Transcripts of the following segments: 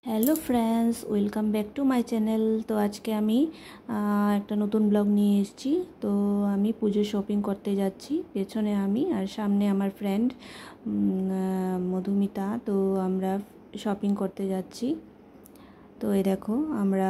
Hello friends, welcome back to my channel. তো আজকে আমি একটা নতুন ব্লগ নিয়ে এসেছি। তো আমি পুজোর শপিং করতে যাচ্ছি। পেছনে আমি আর সামনে আমার ফ্রেন্ড মধুমিতা। তো আমরা শপিং করতে যাচ্ছি। তো এই দেখো আমরা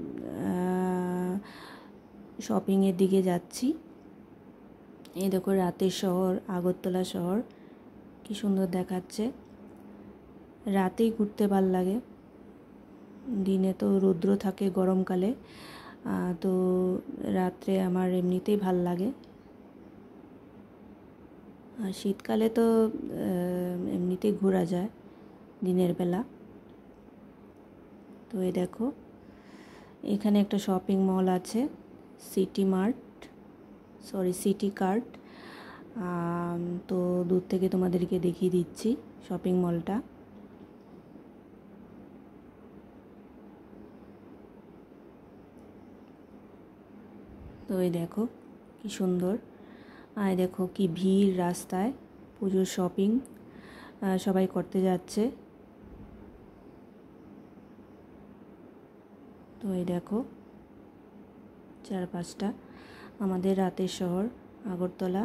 শপিংয়ের দিকে যাচ্ছি। এই দেখো রাতের শহর, আগরতলা শহর কি সুন্দর দেখাচ্ছে। রাতেই ঘুরতে ভাল লাগে, দিনে তো রৌদ্র থাকে গরমকালে, তো রাত্রে আমার এমনিতেই ভাল লাগে। আর শীতকালে তো এমনিতেই ঘোরা যায় দিনের বেলা। তো এই দেখো এখানে একটা শপিং মল আছে, সিটি কার্ট। তো দূর থেকে তোমাদেরকে দেখিয়ে দিচ্ছি শপিং মলটা। তো এই দেখো কি সুন্দর, আর দেখো কি ভিড় রাস্তায়। পুজোর শপিং সবাই করতে যাচ্ছে। তো এই দেখো চারপাশটা আমাদের রাতের শহর আগরতলা।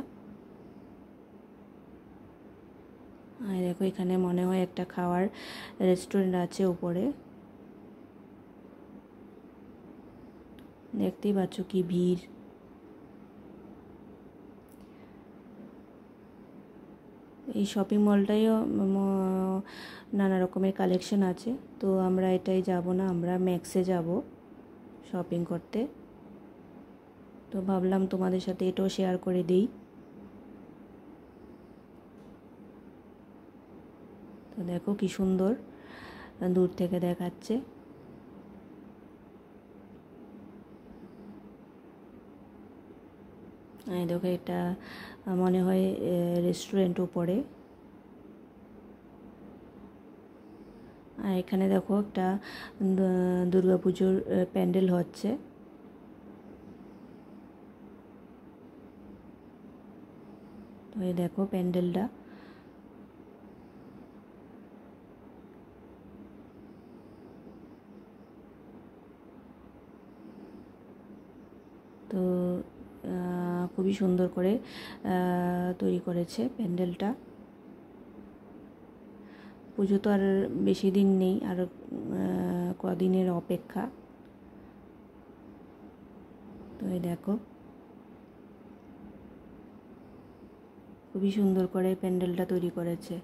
আর দেখো এখানে মনে হয় একটা খাওয়ার রেস্টুরেন্ট আছে উপরে, দেখতেই পাচ্ছ কি ভিড়। এই শপিং মলটাইও নানা রকমের কালেকশন আছে। তো আমরা এটাই যাব না, আমরা ম্যাক্সে যাব শপিং করতে। তো ভাবলাম তোমাদের সাথে এটাও শেয়ার করে দিই। তো দেখো কি সুন্দর দূর থেকে দেখাচ্ছে। দেখো এটা মনে হয় রেস্টুরেন্ট উপরে। আর এখানে দেখো একটা দুর্গাপুজোর প্যান্ডেল হচ্ছে। তো এই দেখো প্যান্ডেলটা। তো খুবই সুন্দর করে তৈরি করেছে প্যান্ডেলটা। পুজো তো আর বেশি দিন নেই, আর কদিনের অপেক্ষা। তো এই দেখো খুবই সুন্দর করে প্যান্ডেলটা তৈরি করেছে।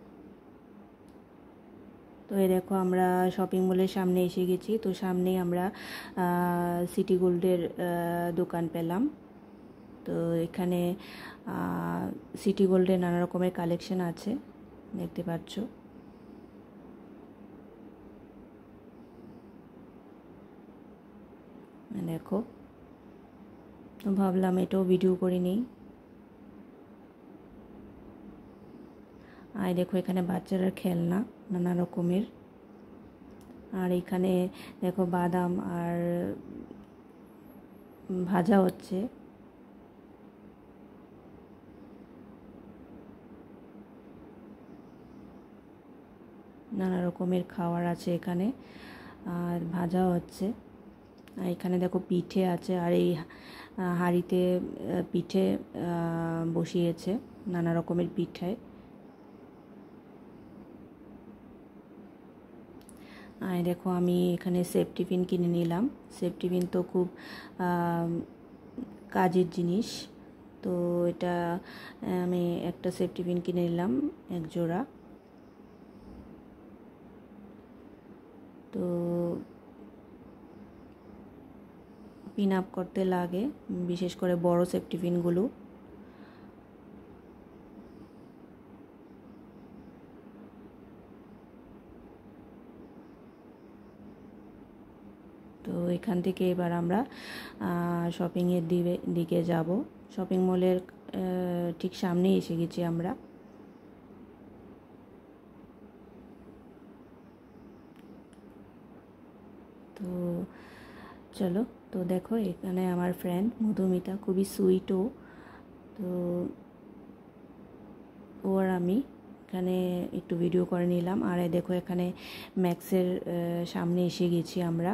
তো এই দেখো আমরা শপিং মলের সামনে এসে গেছি। তো সামনেই আমরা সিটি গোল্ডের দোকান পেলাম। তো এখানে সিটি গোল্ডের নানা রকমের কালেকশন আছে, দেখতে পাচ্ছ। দেখো তো ভাবলাম এটাও ভিডিও করে নিই। আর দেখো এখানে বাচ্চারা খেলনা নানা রকমের। আর এখানে দেখো বাদাম আর ভাজা হচ্ছে। নানা রকমের খাবার আছে এখানে, আর ভাজা হচ্ছে। আর এখানে দেখো পিঠে আছে, আর এই হাঁড়িতে পিঠে বসিয়েছে, নানা রকমের পিঠে। আর দেখো আমি এখানে সেফ টিফিন কিনে নিলাম। সেফ টিফিন তো খুব কাজের জিনিস। তো এটা আমি একটা সেফ টিফিন কিনে নিলাম, এক জোড়া। তো পিন আপ করতে লাগে, বিশেষ করে বড় সেফ টিফিনগুলো। তো এখান থেকে এবার আমরা শপিংয়ের দিকে যাব। শপিং মলের ঠিক সামনেই এসে গেছি আমরা। তো চলো, তো দেখো এখানে আমার ফ্রেন্ড মধুমিতা, খুবই সুইট ও। তো ও আর আমি এখানে একটু ভিডিও করে নিলাম। আর দেখো এখানে ম্যাক্সের সামনে এসে গেছি আমরা।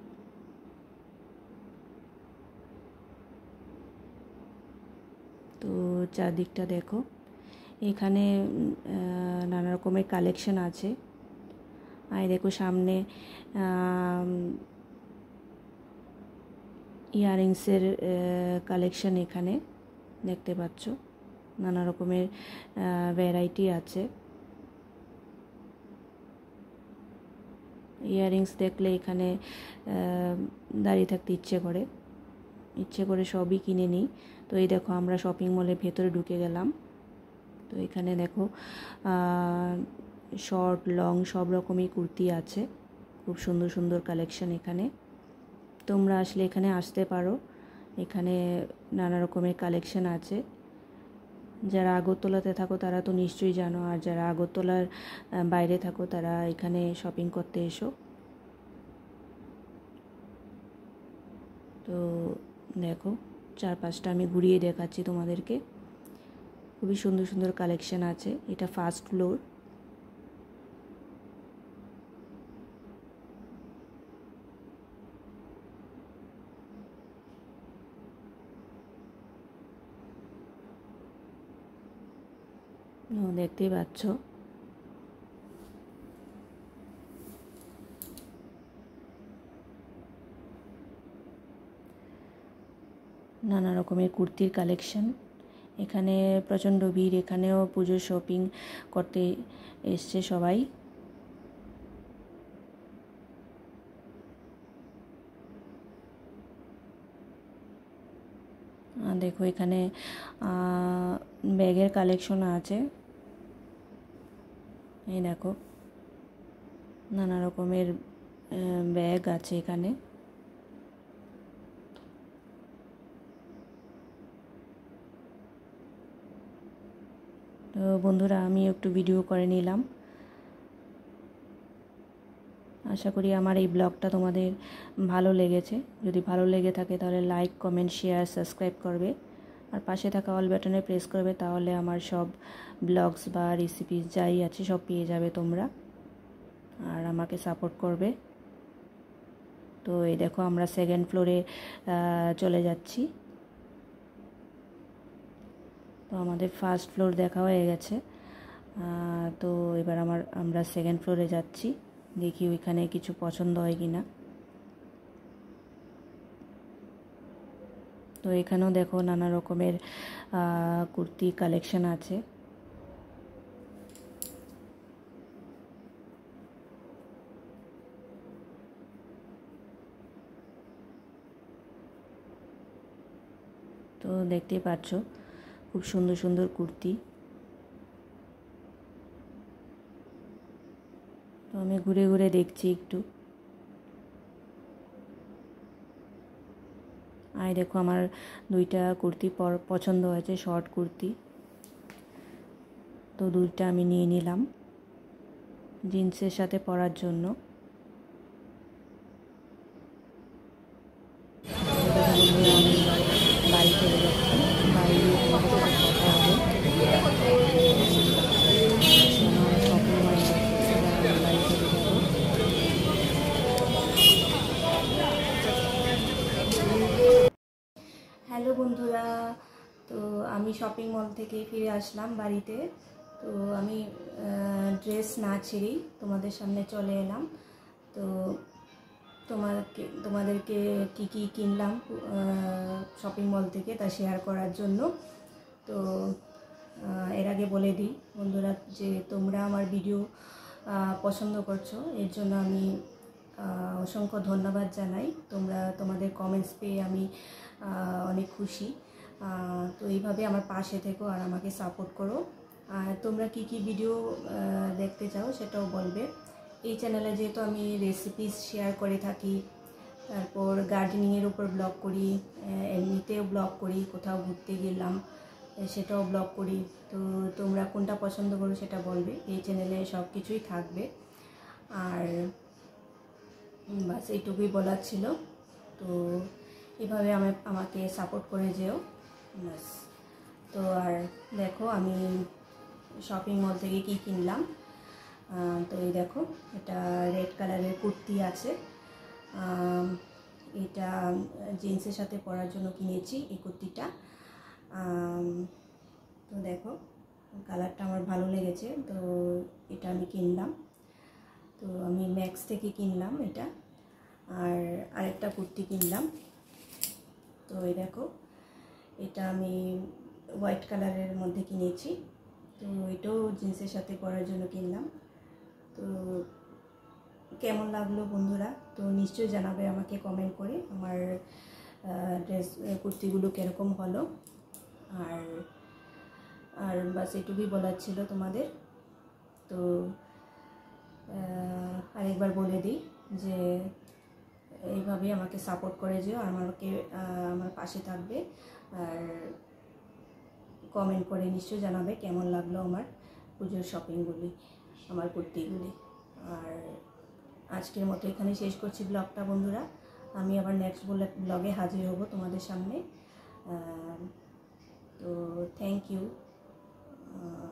তো চারদিকটা দেখো, এখানে নানা রকমের কালেকশন আছে। আর দেখো সামনে ইয়াররিংসের কালেকশন এখানে দেখতে পাচ্ছ, নানা রকমের ভ্যারাইটি আছে। ইয়াররিংস দেখলে এখানে দাঁড়িয়ে থাকতে ইচ্ছে করে সবই কিনে নিই। তো এই দেখো আমরা শপিং মলের ভেতরে ঢুকে গেলাম। তো এখানে দেখো শর্ট লং সব রকমই কুর্তি আছে, খুব সুন্দর সুন্দর কালেকশন এখানে। তোমরা আসলে এখানে আসতে পারো, এখানে নানা রকমের কালেকশন আছে। যারা আগরতলাতে থাকো তারা তো নিশ্চয়ই জানো, আর যারা আগরতলার বাইরে থাকো তারা এখানে শপিং করতে এসো। তো দেখো চারপাশটা আমি ঘুরিয়ে দেখাচ্ছি তোমাদেরকে, খুবই সুন্দর সুন্দর কালেকশন আছে। এটা ফার্স্ট ফ্লোর। দেখতেই পাচ্ছ নানা রকমের কুর্তির কালেকশন। এখানে প্রচণ্ড ভিড়, এখানেও পুজোর শপিং করতে এসছে সবাই। দেখো এখানে ব্যাগের কালেকশন আছে। এই দেখো নানা রকমের ব্যাগ আছে এখানে। তো বন্ধুরা আমি একটু ভিডিও করে নিলাম। আশা করি আমার এই ব্লগটা তোমাদের ভালো লেগেছে। যদি ভালো লেগে থাকে তাহলে লাইক, কমেন্ট, শেয়ার, সাবস্ক্রাইব করবে। আর পাশে থাকা অল বাটনে প্রেস করবে, তাহলে আমার সব ব্লগস বা রেসিপিস যাই আছে সব পেয়ে যাবে তোমরা, আর আমাকে সাপোর্ট করবে। তো এই দেখো আমরা সেকেন্ড ফ্লোরে চলে যাচ্ছি। তো আমাদের ফার্স্ট ফ্লোর দেখা হয়ে গেছে। তো এবার আমরা সেকেন্ড ফ্লোরে যাচ্ছি, দেখি ওইখানে কিছু পছন্দ হয় কি না। তো এখানেও দেখো নানা রকমের কুর্তি কালেকশন আছে। তো দেখতেই পাচ্ছ খুব সুন্দর সুন্দর কুর্তি। তো আমি ঘুরে ঘুরে দেখছি একটু। আর দেখো আমার দুইটা কুর্তি পছন্দ হয়েছে, শর্ট কুর্তি। তো দুইটা আমি নিয়ে নিলাম জিন্সের সাথে পরার জন্য। বাড়ি চলে যাচ্ছি, বাড়ি গিয়ে তোমাদের সাথে কথা হবে। আমার শপিং হয়ে গেছে, এবার আমি বাড়ি চলে যাবো। হ্যালো বন্ধুরা, তো আমি শপিং মল থেকে ফিরে আসলাম বাড়িতে। তো আমি ড্রেস না ছেড়েই তোমাদের সামনে চলে এলাম। তো তোমাদেরকে কি কিনলাম শপিং মল থেকে তা শেয়ার করার জন্য। তো এর আগে বলে দিই বন্ধুরা যে তোমরা আমার ভিডিও পছন্দ করছো, এর জন্য আমি অসংখ্য ধন্যবাদ জানাই। তোমাদের কমেন্টস পেয়ে আমি অনেক খুশি। তো এইভাবে আমার পাশে থেকো আর আমাকে সাপোর্ট করো। আর তোমরা কি ভিডিও দেখতে চাও সেটাও বলবে। এই চ্যানেলে যেহেতু আমি রেসিপিস শেয়ার করে থাকি, তারপর গার্ডেনিংয়ের উপর ব্লগ করি, এমনিতেও ব্লগ করি, কোথাও ঘুরতে গেলাম সেটাও ব্লগ করি। তো তোমরা কোনটা পছন্দ করো সেটা বলবে, এই চ্যানেলে সব কিছুই থাকবে। আর বাস এইটুকুই বলার ছিল। তো এভাবে আমাকে সাপোর্ট করে যেও বাস। তো আর দেখো আমি শপিং মল থেকে কি কিনলাম। তো এই দেখো, এটা রেড কালারের কুর্তি আছে। এটা জিন্সের সাথে পরার জন্য কিনেছি এই কুর্তিটা। তো দেখো, কালারটা আমার ভালো লেগেছে, তো এটা আমি কিনলাম। তো আমি ম্যাক্স থেকে কিনলাম এটা। আর আরেকটা কুর্তি কিনলাম। তো এই দেখো, এটা আমি হোয়াইট কালারের মধ্যে কিনেছি। তো এটাও জিন্সের সাথে পরার জন্য কিনলাম। তো কেমন লাগলো বন্ধুরা, তো নিশ্চয়ই জানাবে আমাকে কমেন্ট করে আমার ড্রেস কুর্তিগুলো কীরকম হলো। আর আর বাস এটুকুই বলার ছিল তোমাদের। তো আরেকবার বলে দিই যে এইভাবে আমাকে সাপোর্ট করে যেও, আমাকে আমার পাশে থাকবে। আর কমেন্ট করে নিশ্চয়ই জানাবে কেমন লাগলো আমার পুজোর শপিংগুলি, আমার কুর্তিগুলি। আর আজকের মতো এখানে শেষ করছি ব্লগটা বন্ধুরা। আমি আবার নেক্সট ব্লগে হাজির হব তোমাদের সামনে। তো থ্যাংক ইউ।